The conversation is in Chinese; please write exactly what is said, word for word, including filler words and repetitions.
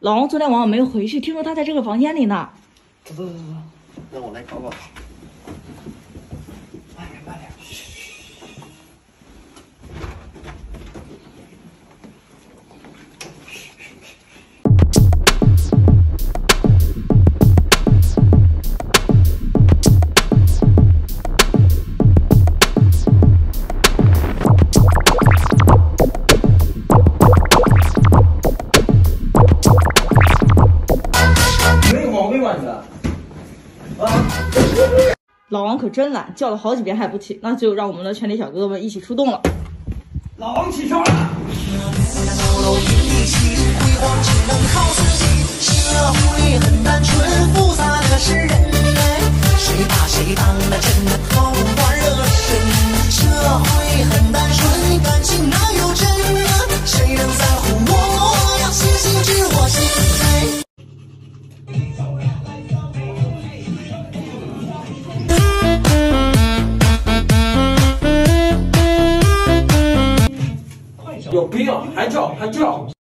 老王昨天晚上没有回去，听说他在这个房间里呢。 走走走走，让我来找找他。慢点慢点，嘘。 老王可真懒，叫了好几遍还不起，那就让我们的全体小哥哥们一起出动了。 老王起床了。社会很单纯，复杂的是人类，谁把谁当了真的桃花热身。社会很单纯，感情哪有真啊？谁人在乎我呀？星星知我心。 有病啊！还叫还叫！